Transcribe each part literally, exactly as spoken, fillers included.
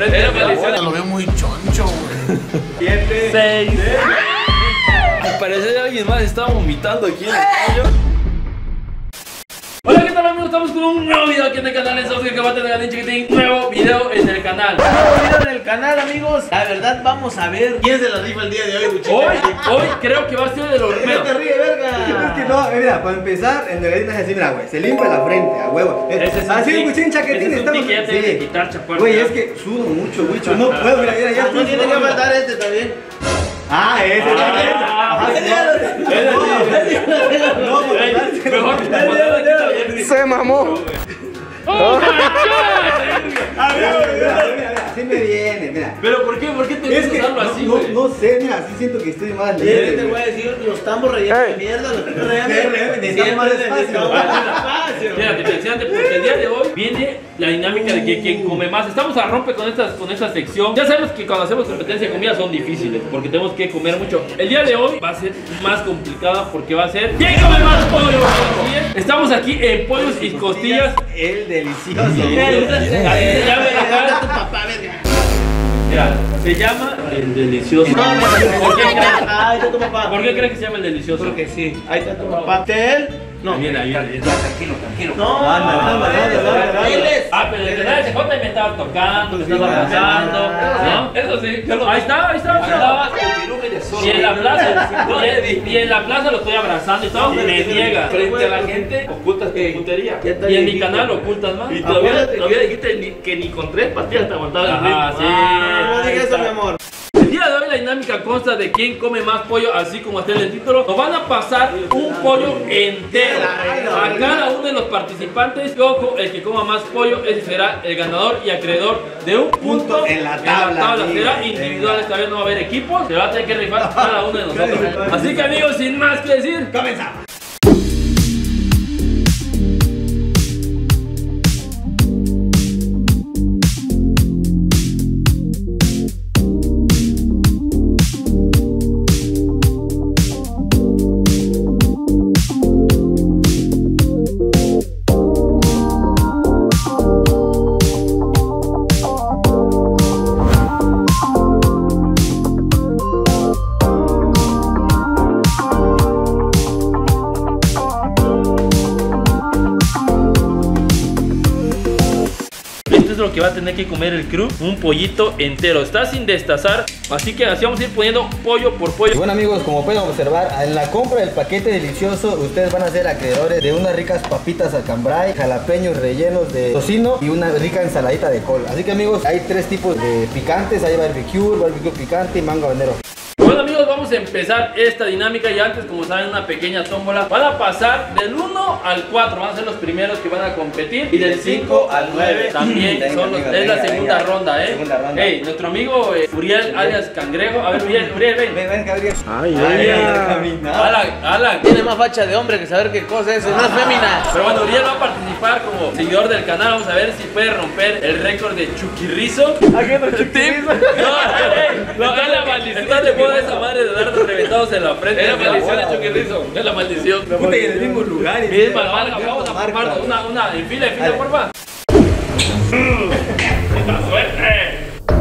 frente. Era maldición. Lo veo muy choncho, güey. siete, seis. Al parecer alguien más está vomitando aquí en el pollo. Hola, ¿qué tal amigos? Estamos con un nuevo video aquí en el canal. Es Oscar Cabate de Ganín Chiquitín. Nuevo video en el canal. Nuevo video en el canal, amigos. La verdad, vamos a ver quién se la rifa el día de hoy, Buchita. Hoy, hoy creo que va a ser de los ¿Qué primeros. te ríe, verga? Es que no, eh, mira, para empezar, en Delgadín es así, mira, güey, se limpia la frente, a huevo. Es- Ese es un así, tic, Buchín, chaquetín, ese es un estamos. tic que ya tienes que quitar, chaparro. Güey, es que sudo mucho, Bucho, no puedo, mira, mira, ya No estoy tiene que sudando. faltar este también. Ah, ese también. Ah, Ajá, ese no, no, no, Ey, por mejor que te botas aquí también. Se mamó. ¡Oh, my God! Ah, mira, mira, mira, mira, así me viene, mira. Pero ¿por qué? ¿Por qué te Es gusta que usarlo no, así, no, güey? no sé, mira, así siento que estoy más Te leve. voy a decir, los tambos rellenos de mierda, los tambos rellenos de Necesitamos más espacio. Fíjate, fíjate, porque el día de hoy viene la dinámica de que quien come más. Estamos a rompe con, estas, con esta sección. Ya sabemos que cuando hacemos competencia de comida son difíciles, porque tenemos que comer mucho. El día de hoy va a ser más complicada porque va a ser ¿quién come más pollo? Estamos aquí en pollos y costillas. El delicioso. Así se llama el lugar. tu papá, verga. Mira, se llama el delicioso. ¿Por qué crees? Ahí está tu papá. ¿Por qué crees que se llama el delicioso? Porque sí. Ahí está tu papá. ¿Tel? No. Ahí viene, ahí viene. Tranquilo, tranquilo. No, Ándale, ándale, ándale, ándale. Diles. Ah, pero el canal de J me estaba tocando, me estaba abrazando, ¿no? Eso sí, ahí está, ahí está, ahí estaba. Y en la plaza, y, y en la plaza lo estoy abrazando y todo, me niega. Frente a la gente, ocultas tu putería. Y en mi canal lo ocultas más. Y todavía, todavía dijiste ni- que ni con tres pastillas te aguantaba el ritmo. Ah, sí. No digas eso, Ahí mi está. amor. El día de hoy la dinámica consta de quién come más pollo, así como está en el título. Nos van a pasar un pollo entero a cada uno de los participantes. Y ojo, el que coma más pollo, ese será el ganador y acreedor de un punto en la tabla, amigo. Será individual, esta vez no va a haber equipos. Se va a tener que rifar cada uno de nosotros. Así que amigos, sin más que decir, Comenzamos. esto es lo que va a tener que comer el crew. Un pollito entero, está sin destazar. Así que así vamos a ir poniendo pollo por pollo. Y bueno amigos, como pueden observar, en la compra del paquete delicioso ustedes van a ser acreedores de unas ricas papitas al cambray, jalapeños rellenos de tocino y una rica ensaladita de col. Así que amigos, hay tres tipos de picantes, hay barbecue, barbecue picante y mango habanero. Bueno amigos, vamos a empezar esta dinámica y antes, como saben, una pequeña tómbola. Van a pasar del uno al cuatro, van a ser los primeros que van a competir. Y del cinco al nueve también Venga, son los, amigo, es la venga, segunda venga. ronda, eh. Segunda ronda. Hey, nuestro amigo eh, Uriel alias Cangrejo. A ver, Uriel, Uriel, ven. Ven, ven, Gabriel. Ay, Ay, ay, Alan, Alan. Tiene más facha de hombre que saber qué cosa es. No es fémina. Pero bueno, Uriel va a participar como seguidor del canal. Vamos a ver si puede romper el récord de Chuquirrizo. Aquí está el chiquitito. No, ey, no, es la maldición. Está de moda esa madre de dar reventados en la frente. Es la maldición de Chuquirrizo. Es la maldición. Puta, y en el mismo lugar. y- Misma marca, vamos a formar una, una, en fila, en fila, porfa. ¡Mucha suerte!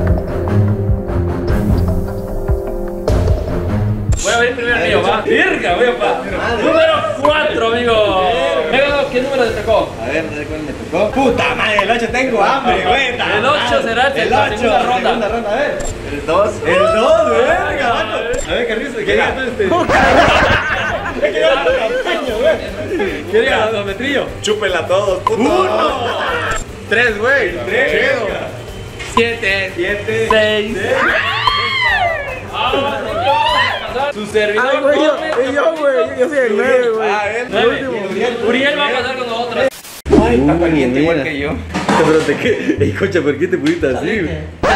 Voy a ver primero el mío, va. Virga, voy a pa. Número cuatro, amigo. Venga, ¿qué número te tocó? A ver, no sé cuál me tocó. Puta madre, el ocho tengo hambre, güey. El ocho será el- el la ocho, segunda ronda. segunda ronda, a ver. el dos. El dos, verga, Ah, vato. A ver, Carrizo, ¿qué diga tú este? ¿Qué diga tú, campeño, güey? ¿Qué diga tu metrillo? Chúpenla todos, puto. Uno. Tres, güey. Tres. Chido. Siete. Siete. Seis. Ah, no, no, pasar. Su servidor. Ay, güey, yo, come. y yo, güey, yo soy el nueve, güey. Ah, él. Nueve. Uriel va a pasar con nosotros. Ay, Está caliente igual que yo. Pero te qué, ey, concha, ¿por qué te pusiste así?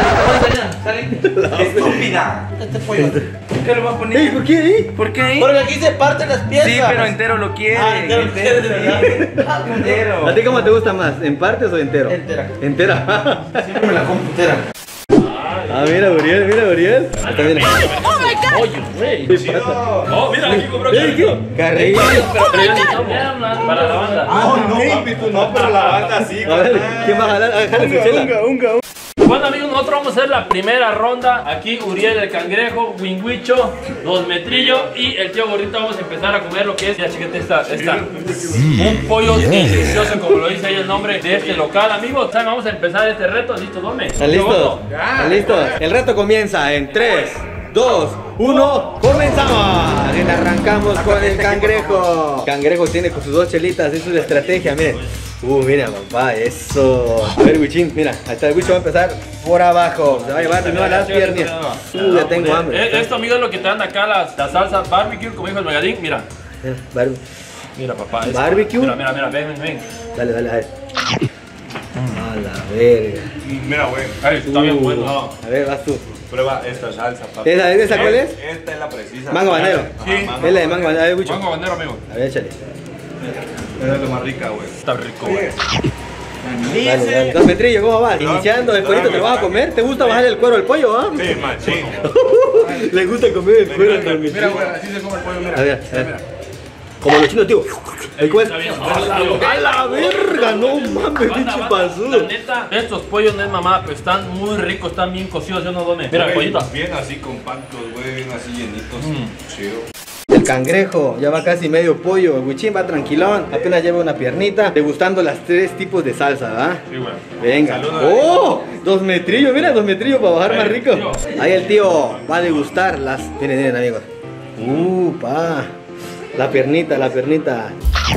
Estúpida. Este pollo. ¿Qué lo vas a poner? Ey, ¿por qué ahí? ¿Por qué ahí? Porque aquí se parten las piezas. Sí, pero entero lo quiere. Ah, entero lo quiere, ¿verdad? sí. Entero. ¿A ti cómo te gusta más? ¿En partes o entero? Entera. Entera. Siempre me la computera. Ah, mira, Uriel, mira, Uriel. Hasta mira. Oye, güey. ¿Qué pasa? Oh, mira, aquí compró Ey, ¿qué? Carrillo. Pero yo necesito para la banda. No, no, papi, tú no, pero la banda sí. A ver, ¿quién va a jalar? Ah, jálese, chela. unga, unga. Bueno amigos, nosotros vamos a hacer la primera ronda. Aquí Uriel el cangrejo, Wingwicho, Dos Metrillo y el tío Gordito. Vamos a empezar a comer lo que es, ya chiquete, esta, esta un pollo delicioso, como lo dice ahí el nombre de este local. Amigos, vamos a empezar este reto. ¿Listo, Dome? ¿Están listos? ¿Están listos? El reto comienza en tres, dos, uno, ¡comenzamos! Y arrancamos con el cangrejo. Cangrejo tiene con sus dos chelitas, eso es la estrategia, miren. Uh, mira, papá, eso. A ver, Wichín, mira, ahí está el Wicho, va a empezar por abajo. Se va a llevar primero las piernas. Uh, ya tengo hambre. Esto, amigos, es lo que te dan acá las, la salsa barbecue, como dijo el Megadín. Mira. Barbie. Mira, papá. Esto. Barbecue. Mira, mira, mira, ven, ven, ven. Dale, dale, a ver. A la verga. Mira, güey. Ay, está bien Uh, bueno. A ver, vas tú. Prueba esta salsa, papi. ¿Esa, esa cuál es? Esta es la precisa. Mango banero. Sí. Es la de mango banero. A ver, Wicho. Mango bandero, amigo. A ver, échale. Esta es la más rica, güey. Está rico, güey. Dale, dale. Dos Metrillo, ¿cómo vas? Iniciando el pollito, ¿te lo vas a comer? ¿Te gusta bajar el cuero al pollo, ah? Sí, machín. Le gusta comer el cuero al pollo. Mira, güey, así se come el pollo, mira. A ver, a ver. Como los chinos, tío. ¿El cuál? Está bien. ¡A la verga! No mames, Banda, pinche banda, pasudo. La neta, estos pollos no es mamá, pero están muy ricos, están bien cocidos, yo no Dome. Mira, Güey, pollito. bien así compactos, güey, bien así llenitos. Mm. Chido. El cangrejo ya va casi medio pollo. El Wichín va tranquilón. Apenas lleva una piernita. Degustando las tres tipos de salsa, ¿verdad? Sí, güey. Venga. Saludos. ¡Oh! Dos metrillos, mira, dos metrillos para bajar Ahí, más rico. tío. Ahí el tío va a degustar las. Miren, miren, amigos. Uh, pa. La piernita, la piernita.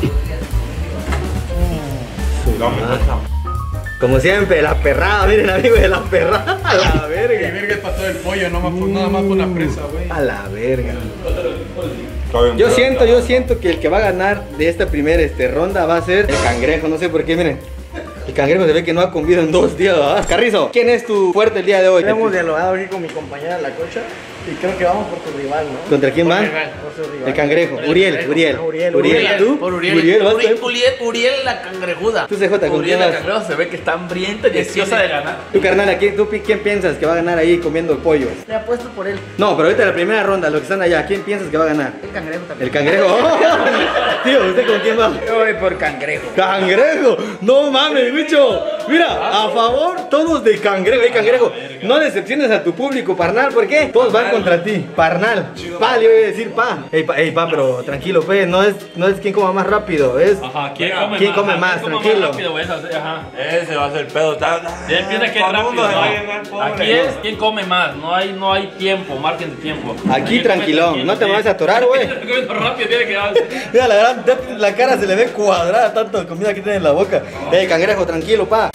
No, me gusta. Como siempre, la perrada, miren, amigos, de la perrada. A la verga. verga es para todo el pollo, no más por, nada más por la presa, güey. A la verga. Está bien, Yo pero- siento, yo siento que el que va a ganar de esta primera este, ronda va a ser el cangrejo. No sé por qué, miren. El cangrejo se ve que no ha comido en dos días, ¿verdad? Carrizo, ¿quién es tu fuerte el día de hoy? Hemos dialogado aquí con mi compañera La Cocha y creo que vamos por tu rival, ¿no? ¿Contra quién va? Por su rival. El cangrejo. Uriel, Uriel. Uriel, Uriel, ¿tú? Por Uriel. Uriel, vas Uriel, tú. Uriel, Uriel la cangrejuda. Tú, C J, ¿con quién Uriel el vas? cangrejo se ve que está hambrienta y deseosa de ganar. Tú, carnal, ¿a quién, tú, pi- ¿quién piensas que va a ganar ahí comiendo el pollo? Le apuesto por él. No, pero ahorita en la primera ronda, los que están allá, ¿quién piensas que va a ganar? El cangrejo también. El cangrejo. ¡Oh! Tío, ¿usted con quién va? Yo voy por cangrejo. ¡Cangrejo! ¡No mames, bicho! Mira, a favor todos de cangrejo. ¡Ey, cangrejo! No decepciones a tu público, parnal, ¿por qué? Todos van contra ti. Parnal. Pa, le voy a decir pa. Ey, pa, ey, pa, pero tranquilo, pe. No es, no es quien coma más rápido, es. Ajá, ¿quién come ¿Quién más? come Ajá, más? ¿quién come Tranquilo. rápido, güey? Eso, sí, ajá. Ese va a ser el pedo. Está... Ya empieza que es Todo el rápido. mundo se va a ¿no? llenar, pobre. Aquí es quién come más, no hay, no hay tiempo, margen de tiempo. Aquí tranquilón, no te vayas a atorar, güey. Estoy comiendo rápido, tiene que dar. Mira, la, gran, la cara se le ve cuadrada, tanto comida que tiene en la boca. Ey, cangrejo, tranquilo, pa.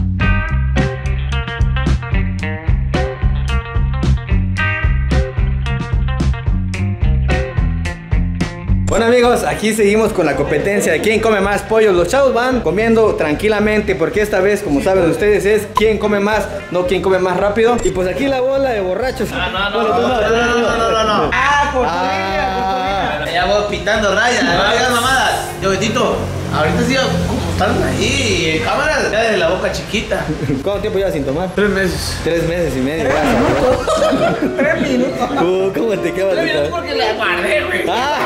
Bueno amigos, aquí seguimos con la competencia de quién come más pollo. Los chavos van comiendo tranquilamente porque esta vez, como saben ustedes, es quién come más, no quién come más rápido. Y pues aquí la bola de borrachos. Ah, no, no, Bueno, tú no, tú No, no, no, no, no. Ah, por tu Ah. línea, ya voy pitando rayas, no digas mamadas. Yo, Betito, ahorita sí, como están ahí en cámara, ya desde la boca chiquita. ¿Cuánto tiempo llevas sin tomar? Tres meses. Tres meses y medio. Tres Tres minutos. Uh, ¿Cómo te quedas? Tres minutos porque le aguardé, güey. Ah.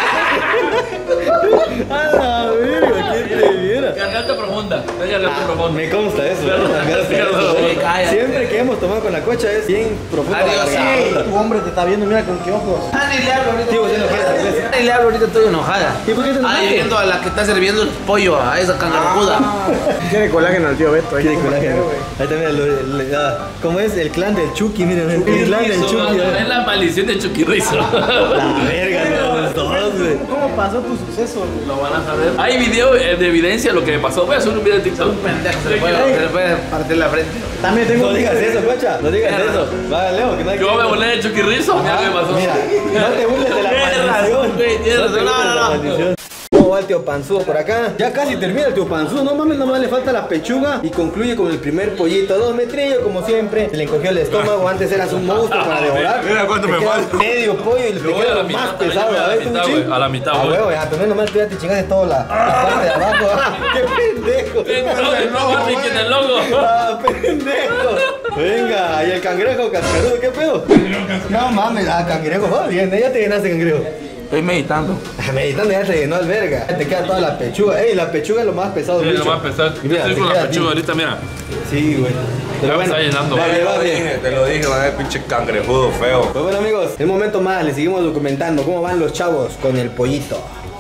A la verga, ¿quién te viera? Garganta profunda, es garganta profunda. Me consta eso, ¿no? Claro, Me consta claro, eso. claro. Cállate. Siempre que hemos tomado con la cocha es bien profunda la Adiós, garganta. sí. Tu hombre te está viendo, mira con qué ojos. Ah, ni le hablo ahorita. Tío, ¿usted no quiere cerveza? Ni le hablo ahorita, estoy enojada. ¿Y por qué te enojaste? Ay, viendo a la que está sirviendo el pollo, a esa cangrejuda. Tiene colágeno el tío Beto. ahí Quiere como colágeno. quiero, güey. Ahí también lo, le- ah, ¿cómo es? El clan del Chucky, miren, el clan del Chucky. Es ah. la maldición de Chuquirrizo. La verga, los dos, güey. ¿Cómo pasó tu suceso? Lo van a saber. Hay video eh, de evidencia de lo que me pasó. Voy a subir un video de TikTok. Pendejo, se le puede, se le puede partir la frente. También tengo No digas eso, cocha, no digas eso. Va, Leo, que no hay Yo que- me volé de Chuquirrizo. Mira lo que pasó. Mira, no te burles de la Tienes razón, maldición. güey, tienes No te razón. No, burles de la no, no. maldición. ¿Cómo va el tío Panzudo por acá? Ya casi termina el tío Panzudo, no mames, nomás le falta la pechuga y concluye con el primer pollito. Dos metrillos, como siempre. Se le encogió el estómago, antes eras un monstruo para devorar. Mira cuánto Te me queda falta. medio pollo y te Yo voy queda a la lo mitad, más también pesado. voy a la A ver, tú, mitad, Michín. güey, a la mitad, A güey. huevo, ya, también nomás tú ya te chingaste toda la, la parte de abajo. Ah, ¡qué pendejo! No, no, Nick en el logo. ¡Ah, pendejo! Venga, y el cangrejo cascarudo, ¿qué pedo? No mames, ah, cangrejo, va bien, ya te llenaste cangrejo. Estoy meditando. Meditando ya te llenó el verga. Te queda toda la pechuga. Ey, la pechuga es lo más pesado. Sí, bicho. lo más pesado. Y mira, Estoy te con la queda pechuga así. ahorita, mira. Sí, güey. Pero Ya me bueno, está llenando. va, Te va lo bien. dije, te lo dije, va a pinche cangrejudo feo. Pues bueno amigos, en un momento más le seguimos documentando cómo van los chavos con el pollito.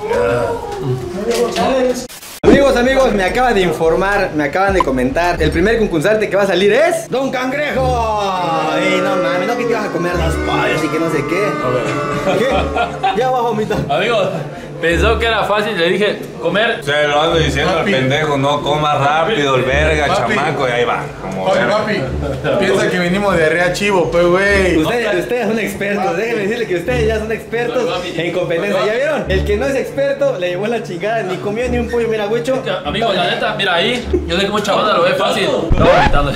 Amigos, amigos, me acaban de informar, me acaban de comentar. El primer concursante que va a salir es Don Cangrejo. Ey, no mames, no que te ibas a comer los pollos y que no sé qué. ¿Qué? Ya abajo, mitad. Amigos, pensó que era fácil, le dije comer. Se lo ando diciendo Papi. al pendejo, no coma rápido el verga, Papi. chamaco, y ahí va. Como Papi, verga. papi, piensa que venimos de Rea Chivo, pues, güey. Ustedes, ustedes son expertos, déjenme decirle que ustedes ya son expertos en competencia. ¿Ya vieron? El que no es experto le llevó la chingada, ni comió ni un pollo, mira, güecho. Amigos, la neta, mira ahí. Yo sé que mucha banda lo ve fácil. Estaba vomitando.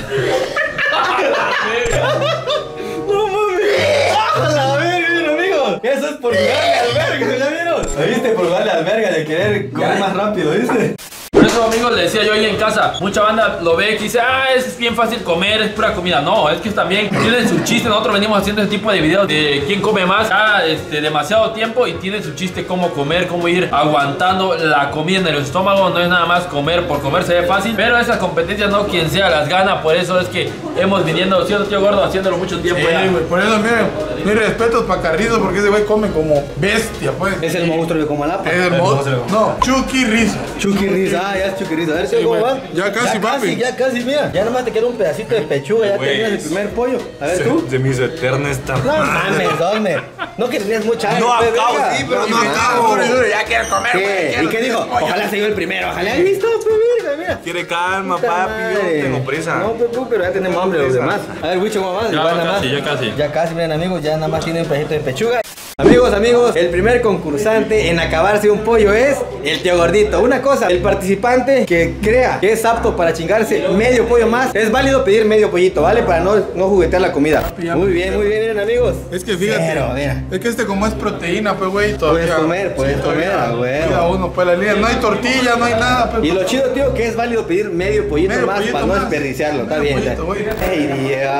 ¡No mames! ¡A la verga, miren, amigos! Eso es por jugarle al verga, ¿ya vieron? ¿Lo viste? Por jugarle al verga de querer comer más rápido, ¿viste? Por eso, amigos, le decía yo ahí en casa, mucha banda lo ve que dice, ah, es bien fácil comer, es pura comida. No, es que también tienen su chiste. Nosotros venimos haciendo ese tipo de videos de quién come más ya este, demasiado tiempo y tienen su chiste cómo comer, cómo ir aguantando la comida en el estómago. No es nada más comer por comer, se ve fácil, pero esas competencias no quien sea las gana. Por eso es que hemos viniendo, siendo tío gordo, haciéndolo mucho tiempo ya. Sí, güey, por eso, miren, mis respetos para Carrizo, porque ese güey come como bestia, pues. Es el monstruo de Comalapa. Es hermoso. No, Chucky Rizzo. Chucky Riz, ah, ya es Chucky Riz. A ver, Sí, ¿cómo güey. va? Ya casi, papi. Ya casi, mira. Ya nomás te queda un pedacito de pechuga, ya Güey. terminas el primer pollo. A ver, tú. Se, se me hizo eterna esta No madre. mames, ¿dónde? No que tenías mucha hambre. No pues, acabo, verga. sí, pero no mames. acabo. Duro y duro, ya quiero comer, güey. ¿Qué? quiero ¿Y qué dijo? pollo. Ojalá se dio el primero, ojalá. Ahí está, pues, verga, mira. Quiere calma, Puta papi, yo madre. no tengo prisa. No, pues, pues, pero ya tenemos hambre los demás. A ver, Wicho, ¿cómo vas? Ya Igual nada casi, más. ya casi. Ya casi, miren amigos, ya nada más tiene un pedacito de pechuga. Amigos, amigos, el primer concursante en acabarse un pollo es el tío gordito. Una cosa, el participante que crea que es apto para chingarse medio pollo más, es válido pedir medio pollito, ¿vale? Para no, no juguetear la comida. Muy bien, muy bien, miren amigos. Es que fíjate, Cero, mira. es que este como es proteína, pues, güey, todavía. Puedes comer, puedes todavía comer, a huevo. cuida uno, pues, la línea. No hay tortilla, no hay nada, pues. Y lo chido, tío, que es válido pedir medio pollito Medio más pollito para no más. desperdiciarlo. Está Medio bien, pollito, está. güey. Ey,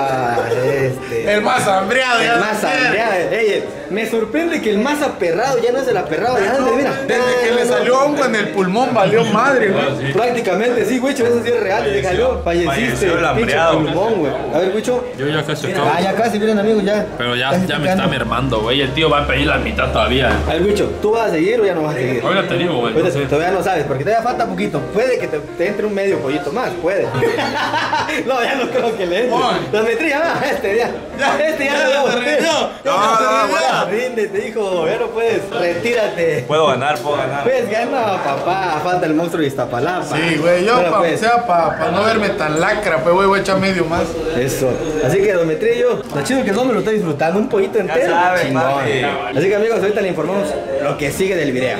Dios, este. El más hambriado, ya El más quiere. hambriado. Ey, me sorprende que el más aperrado ya no es el aperrado de antes, mira. Desde que le salió hongo en el pulmón, valió madre, güey. Prácticamente, sí, Wicho, eso sí es real. Desde que salió, falleciste. falleció el pinche hambriado. pulmón, güey. A ver, Wicho. Yo ya casi acabo. Ah, ya casi, miren, amigos, ya. Pero ya, Casi ya me picando. está mermando, güey. El tío va a pedir la mitad todavía. A ver, Wicho, ¿tú vas a seguir o ya no vas a seguir? Ahora te digo, güey. no Ahorita sé. todavía no sabes, porque todavía falta poquito. Puede que te, te entre un medio pollito más, puede. No, ya no creo que le entre. Ay. Los metría, va, este ya. Este ya Ya no. se rindió. No, No, no, ya, ríndete, hijo. Ya no puedes. Retírate. Puedo ganar, puedo ganar. Pues gana, papá. Falta el monstruo de Iztapalapa. Sí, güey, yo, Bueno, pa, pues, o sea, para pa no verme tan lacra, pues, güey, voy a echar medio más. Eso. Así que, don Metrillo, lo chido que no me lo estoy disfrutando. Un pollito entero. sabes, chingón. papi. Así que, amigos, ahorita le informamos lo que sigue del video.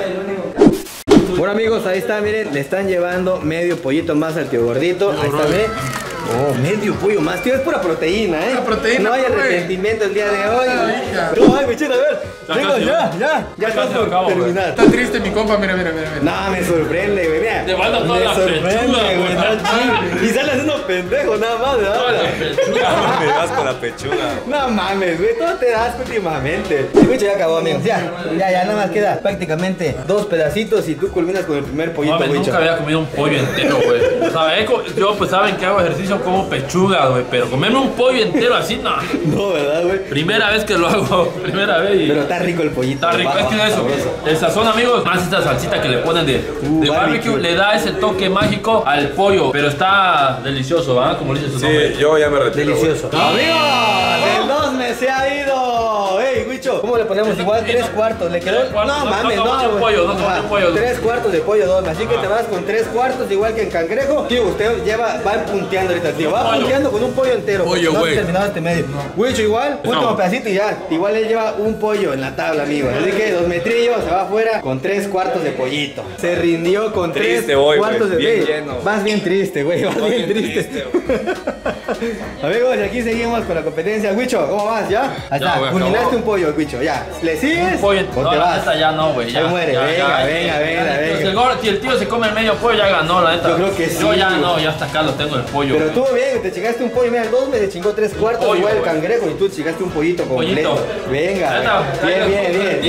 Bueno, amigos, ahí está, miren, le están llevando medio pollito más al tío gordito. Ahí está, miren. Oh, medio pollo más, tío, es pura proteína, ¿eh? Pura proteína, no hay güey. arrepentimiento el día de hoy. Ay, hija. No, ay, bichito, a ver. Ya Venga, casi, ya, güey. ya. Ya Ya está casi por acabo, güey. terminar. Está triste mi compa, mira, mira, mira. mira. No, me sorprende, güey, mira. Te falta toda me la sorprende, pechuga, güey. güey. no chingues. Y sale haciendo pendejo nada más, Toda la ¿verdad? pechuga. Me das con la pechuga. No mames, güey, todo te das últimamente. El bicho ya acabó, amigos. Ya, ya, ya, nada más queda prácticamente dos pedacitos y tú culminas con el primer pollito, Mames, bicho. nunca había comido un pollo entero, güey. O sea, he co- yo pues saben que hago ejercicio como pechuga, güey. Pero comerme un pollo entero así, no. No, ¿verdad, güey? Primera vez que lo hago, primera vez y... Pero está rico el pollito. Está rico, es que eso, sabroso. el sazón, amigos, más esta salsita que le ponen de, Uh, de barbecue, barbecue. le da ese toque mágico al pollo, pero está delicioso, ¿verdad? Como dice su nombre. Sí, yo ya me retiro. Delicioso. Amigos, el dos me se ha ido. Ey, Wicho, ¿cómo le ponemos? Igual tres cuartos. ¿Le quedó? Tres cuartos, No no, mames, no, no, no, güey. pollo, no, no, Ajá, no, pollo. Tres cuartos de pollo, dos. Así que te vas con tres cuartos, igual que en cangrejo. Tío, usted lleva, va punteando ahorita, tío. Va Pollo. punteando con un pollo entero. porque Pollo, no güey. has terminado este medio. Wicho, igual, último No. pedacito y ya. Igual él lleva un pollo en la tabla, amigos. Así que dos metrillos se va afuera con tres cuartos de pollito. Se rindió con Triste tres voy, cuartos güey, de bien Ey, lleno. Vas bien triste, güey. Vas Voy bien bien triste. triste, Amigos, y aquí seguimos con la competencia. Wicho, ¿cómo vas? ¿Ya? Ahí Ya, está, güey, culminaste acabó. un pollo, Wicho, ya. ¿Le sigues? Un pollo, ¿O no, te la vas? neta ya no, güey. Ya, Ahí muere, ya, venga, ya, venga, ya, venga, ya, venga. Si el, gordo- si el tío se come el medio pollo, ya ganó, la neta. Yo creo que sí, Yo ya güey. no, ya hasta acá lo tengo el pollo. Pero estuvo bien, te chingaste un pollo, mira, el dos me se chingó tres cuartos, Pollo, igual el güey. cangrejo y tú chingaste un pollito completo. Pollito. Venga, Neta, venga. Bien, traiga bien, el bien, tío. bien.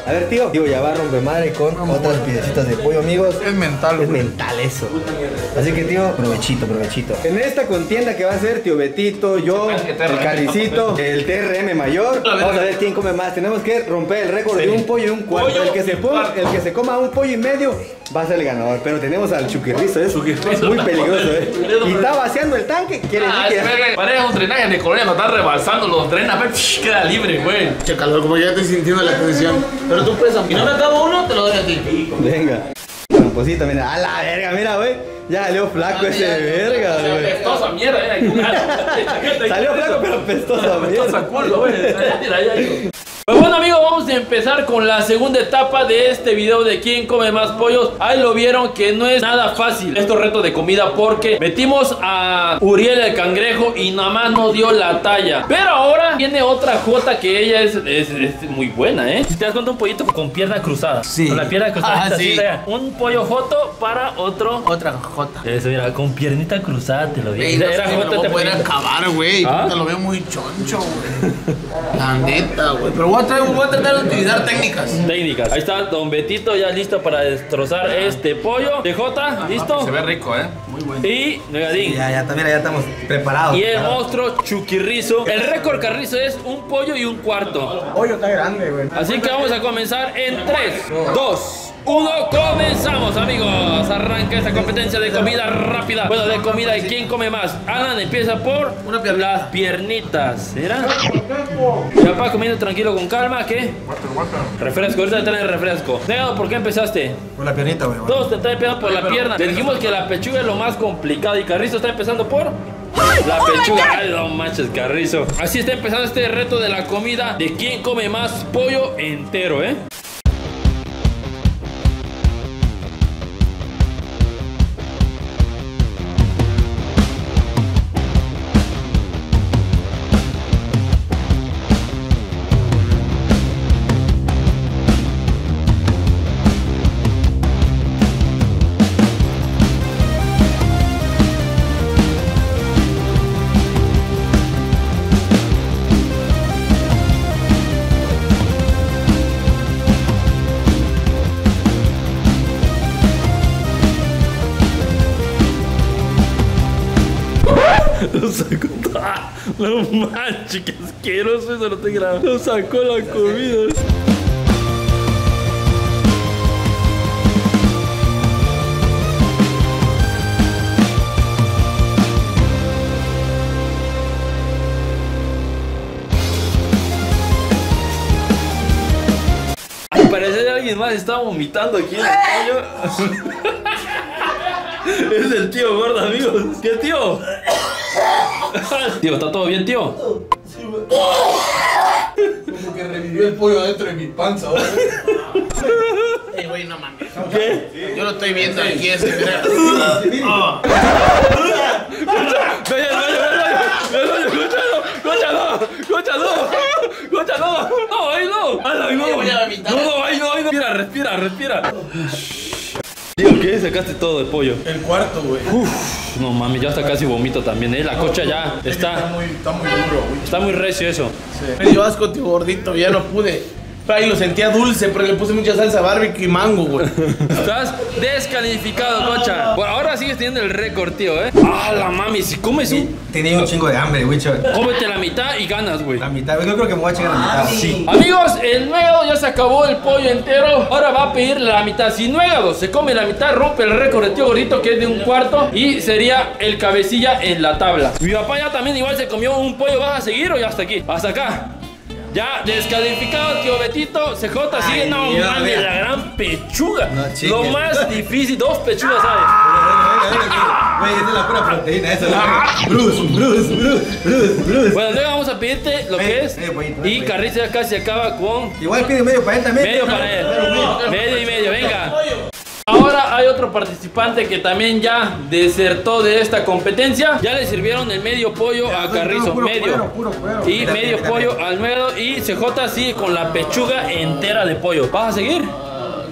A ver, tío. Tío, ya va a romper madre con otras piecitas de pollo, amigos. Es mental, Es güey. mental eso. Así que, tío, provechito, provechito. En esta contienda que va a ser tío Betito, yo, el Carricito, el T R M mayor, vamos a ver quién come más. Tenemos que romper el récord de un pollo y un cuarto. Pollo El que, se y ponga, cuarto. el que se coma un pollo y medio va a ser el ganador. Pero tenemos al Chuquirrizo, es muy peligroso, ¿eh? Y está vaciando el tanque, quiere Ah, decir que... espera, parece un drenaje de colonia, nos están rebalsando los drenas, ve, psh, queda libre, güey. Che, calor, como ya estoy sintiendo la tensión. Pero tú pesas, si no me acabo uno, te lo doy a ti. Venga. Tramposito, mira, a la verga, mira, güey. Ya salió flaco ese verga, güey. Pestosa mierda, era. Salió flaco, pero pestosa Pestosa mierda. culo, güey. Mira, ya digo. Pues bueno, amigos, vamos a empezar con la segunda etapa de este video de quién come más pollos. Ahí lo vieron que no es nada fácil estos retos de comida porque metimos a Uriel el cangrejo y nada más no dio la talla. Pero ahora tiene otra jota que ella es, es, es muy buena, ¿eh? Si te das cuenta, un pollito con pierna cruzada. Sí. Con la pierna cruzada. Ah, así, sí. vea. Un pollo joto para otro. Otra jota. Eso, mira, con piernita cruzada te lo digo. Ey, no Era sé si me jota lo voy a este poder pollito. acabar, güey. ¿Ah? Te lo veo muy choncho, güey. La neta, güey. Pero voy a, traer, voy a tratar de utilizar técnicas. Técnicas. Ahí está Don Betito ya listo para destrozar este pollo. D J, ¿listo? Se ve rico, ¿eh? Muy bueno. Y Negadín. Ya, ya, mira, ya estamos preparados. Y el monstruo Chuquirrizo. El récord Carrizo es un pollo y un cuarto. pollo está grande, güey. Así que vamos a comenzar en tres, dos, uno. Comenzamos, amigos. Arranca esta competencia de comida rápida. Bueno, de comida. ¿Y quién come más? Alan empieza por Una piernita. las piernitas. ¿Será? Mi papá comiendo tranquilo con calma. ¿Qué? Refresco. Ahorita te traen refresco. Negado, ¿por qué empezaste? Por la piernita, güey. Todos te están empezando por la pierna. Te dijimos que la pechuga es lo más complicado y Carrizo está empezando por la pechuga. Ay, no manches, Carrizo. Así está empezando este reto de la comida de quién come más pollo entero, ¿eh? Lo sacó. ¡Ah! No manches, qué asqueroso eso lo estoy grabando. Lo sacó la comida. Al parecer alguien más está vomitando aquí en el pollo. Es el tío gordo, amigos. ¿Qué tío? Tío, ¿está todo bien, tío? Como que revivió el pollo adentro de mi panza, güey. Ey, güey, no mames. ¿Qué? Yo lo estoy viendo aquí, ese, mira. Ah. ¡Vaya, vaya, vaya! ¡Escúchalo! ¡Escúchalo! ¡Escúchalo! ¡No, ahí no! ¡Ay, no! Voy a vomitar. No, no, ahí no, ahí no. Respira, respira, respira. Tío, ¿qué? Sacaste todo el pollo. El cuarto, güey. Uf, no mami, ya está casi vomito también, ¿eh? La cocha ya Está está, muy, está muy duro, güey. está muy recio eso. Me dio asco, tío gordito, ya no pude. Pero ahí lo sentía dulce, pero le puse mucha salsa barbecue y mango, güey. Estás descalificado, cocha. Por ahora sigues teniendo el récord, tío, ¿eh? ¡Ah, la mami! Si comes un... Tenía un chingo de hambre, güey. Cómete la mitad y ganas, güey. La mitad, yo creo que me voy a echar la mitad. Sí. Amigos, el Nuegado ya se acabó el pollo entero. Ahora va a pedir la mitad. Si Nuegado se come la mitad, rompe el récord de tío gordito, que es de un cuarto, y sería el cabecilla en la tabla. Mi papá ya también igual se comió un pollo. ¿Vas a seguir o ya hasta aquí? Hasta acá. Ya descalificado, tío Betito. C J sigue, Ay, no Dios, mames, mira. la gran pechuga. No, chique. Lo más difícil, dos pechugas, ¿sabes? Güey, esa es la pura proteína, esa es la... Bruce, Bruce, Bruce, Bruce, Bruce. Bueno, luego vamos a pedirte lo que Eh, es. eh, güey, Y güey. Carrizo ya casi acaba con Igual pide medio para él también. medio para él. Medio y medio, venga. Ahora hay otro participante que también ya desertó de esta competencia. Ya le sirvieron el medio pollo a Carrizo, puro medio. cuero, puro cuero. Y Mira, medio mira, pollo al Nuevo. Y C J sigue con la pechuga entera de pollo. ¿Vas a seguir?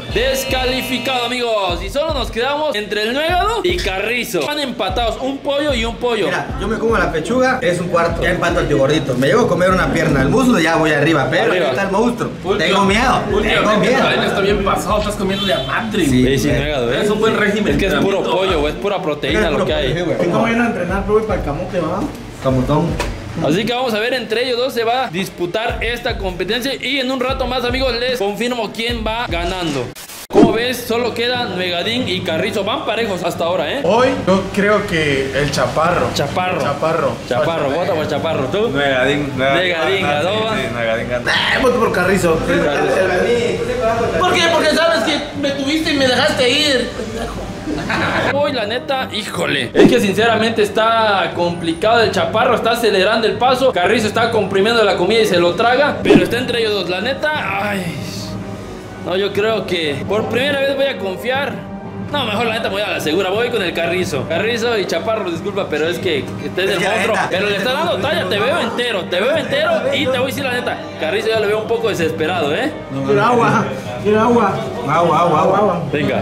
descalificado, amigos. Y solo nos quedamos entre el Nuegado y Carrizo. Van empatados, un pollo y un pollo. Mira, yo me como la pechuga, es un cuarto. Ya empato al tío gordito. Me llego a comer una pierna, el muslo ya voy arriba. Pero Arriba. ahí está el monstruo. Último. Tengo miedo. Tengo Últimamente miedo. Karen está bien pasado, estás comiendo de a madre. Sí. Sí, sin Nuegado, ¿eh? Es un buen régimen. Es que es puro Entrenamiento. pollo, güey, es pura proteína lo que hay. ¿Cómo vayan a entrenar, pero voy para el camote, va? Camotón. Así que vamos a ver, entre ellos dos se va a disputar esta competencia. Y en un rato más, amigos, les confirmo quién va ganando. Como ves, solo quedan Nuegadín y Carrizo. Van parejos hasta ahora, ¿eh? Hoy yo creo que el chaparro. Chaparro. Chaparro. Chaparro, vota por Chaparro. ¿Tú? Nuegadín. Nuegadín, adoba. Sí, Nuegadín gana. Eh, voto por Carrizo. ¿Por qué? Porque sabes que me tuviste y me dejaste ir. Uy, la neta, híjole. Es que sinceramente está complicado. El Chaparro está acelerando el paso. Carrizo está comprimiendo la comida y se lo traga. Pero está entre ellos dos. La neta, ay. No, yo creo que por primera vez voy a confiar. No, mejor la neta me voy a la segura. Voy con el Carrizo. Carrizo y Chaparro, disculpa, pero es que este es Es el que la monstruo. neta, Pero le está dando talla. Te veo entero, te veo entero. Y te voy a decir la neta. Carrizo ya lo veo un poco desesperado, ¿eh? Quiero agua. Quiero agua. Agua, agua, agua, agua. Venga.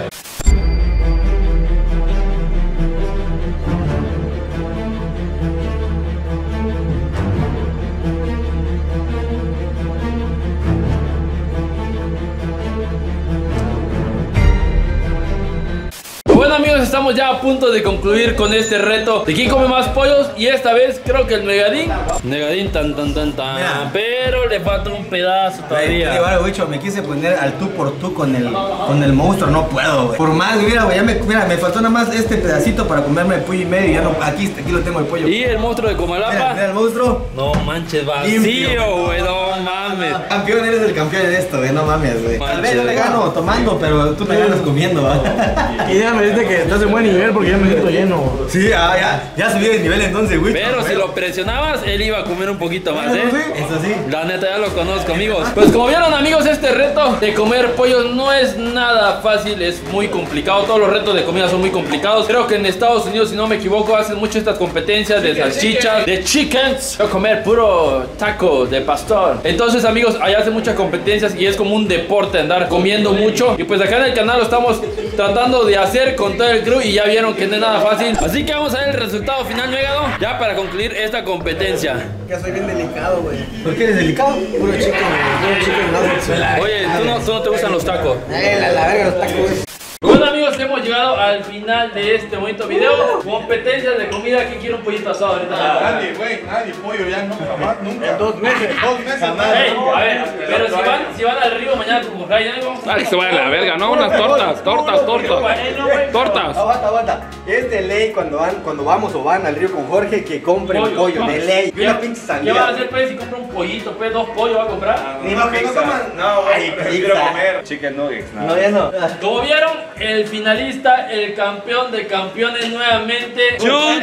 Bueno, amigos, estamos ya a punto de concluir con este reto de quién come más pollos. Y esta vez creo que el Nuegadín. Nuegadín tan tan tan tan. Mira. Pero le falta un pedazo todavía. Te digo algo, bicho, me quise poner al tú por tú con el, con el monstruo, no puedo, güey. Por más, mira, güey, ya me, mira, me faltó nada más este pedacito para comerme el pollo y medio. Ya no, aquí, aquí lo tengo el pollo. Y el monstruo de Mira, Comalapa. mira el monstruo. No manches, Limpio. vacío, güey, no mames. Campeón, eres el campeón en esto, güey, no mames, güey. Tal vez yo le gano tomando, pero tú me ganas comiendo, ¿va? Y ya me dice que estás en buen nivel porque ya me siento lleno. Sí, ah, ya, ya subí de nivel entonces, güey. Pero si lo presionabas, él iba a comer un poquito más, ¿eh? Eso sí. La neta ya lo conozco, amigos. Pues como vieron, amigos, este reto de comer pollos no es nada fácil, es muy complicado. Todos los retos de comida son muy complicados. Creo que en Estados Unidos, si no me equivoco, hacen mucho estas competencias de salchichas, de chickens. Yo comer puro taco de pastor. Entonces, amigos, allá hacen muchas competencias y es como un deporte andar comiendo mucho. Y pues acá en el canal lo estamos tratando de hacer con todo el crew y ya vieron que no es nada fácil. Así que vamos a ver el resultado final, Nuegado, ya para concluir esta competencia. Que soy bien delicado, güey. ¿Por qué eres delicado? Puro chico, güey. Puro chico y no. Oye, ¿tú no, tú no te gustan los tacos? Eh, la, la verga los tacos, güey. Bueno, amigos, hemos llegado al final de este bonito video. Competencias de comida. ¿Quién quiere un pollito asado ahorita? Nadie, güey, nadie, pollo ya no, jamás, nunca. En dos meses, dos meses, Ey, a ver, pero si van, si van al río mañana con Ray, ya vamos a... Ah, que se vaya a la verga, ¿no? Unas tortas, tortas, tortas. Tortas. Aguanta, aguanta. Es de ley cuando van, cuando vamos o van al río con Jorge que compren pollo, de ley. Y una pinche ¿Qué sandía. van a hacer, pues, si compra un pollito, pues, dos pollos va a comprar? Ni más que no coman. No, güey, Ay, prefiero pizza. comer chicken nuggets. No, ya no. Como vieron, el finalista, el campeón de campeones nuevamente.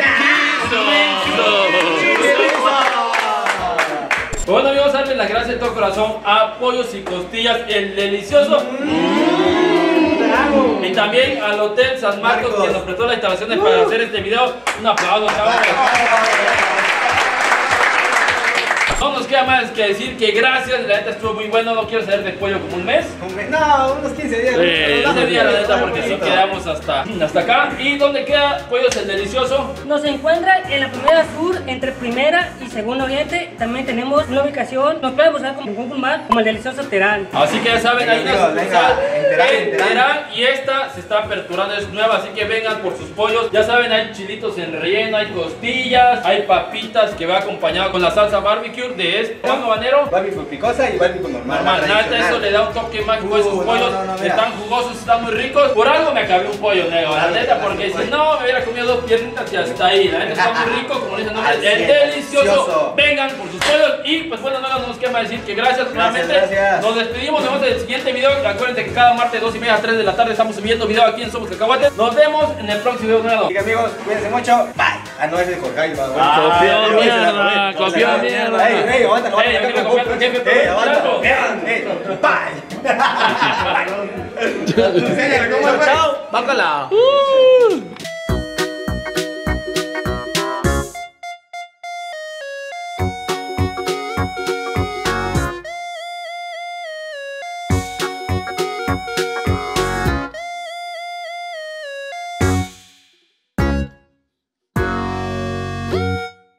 Bueno, amigos, darles las gracias de todo corazón a Pollos y Costillas, el delicioso. Y también al Hotel San Marcos, Marcos. que nos prestó las instalaciones para hacer este video. Un aplauso, chavos. No nos queda más que decir que gracias, la neta estuvo muy bueno. No quiero saber de pollo como un mes. No, unos quince días. Eh, ese día, la neta, porque sí quedamos hasta, hasta acá. ¿Y dónde queda Pollos el Delicioso? Nos encuentra en la Primera Sur, entre Primera y Segundo Oriente. También tenemos una ubicación, nos pueden buscar como en Google Maps, como el Delicioso Terán. Así que ya saben, hay una Venga, sucursal venga, en Terán, en en Terán. Terán, y esta se está aperturando, es nueva, así que vengan por sus pollos. Ya saben, hay chilitos en relleno, hay costillas, hay papitas que va acompañado con la salsa barbecue de este pan habanero. Barbecue picosa y barbecue normal. Normal, nada, eso le da un toque mágico a esos Uh, no, pollos. no, no, mira. Están jugosos, están muy ricos. Por algo me acabé un pollo negro, la neta, porque si no me hubiera comido dos piernitas y hasta ahí. La neta está muy rico, como dice el nombre, Así es es, delicioso. delicioso. Vengan por sus pollos y pues bueno, no nos queda más decir que gracias, nuevamente. gracias. Nos despedimos, nos vemos en el siguiente video. Acuérdense que cada martes dos y media a tres de la tarde estamos subiendo video aquí en Somos Cacahuates. Nos vemos en el próximo video nuevo. Así que amigos, cuídense mucho. Bye. Ah, no, es de Jorge. Va, Ah, Copión, ese mierda, la comí. copión, Ah, mierda. Ey, ey, aguanta, aguanta. Ey, aquí acá lo con comí, jefe, Ey, aguanta. claro. Ey, bye. Chao, bácala.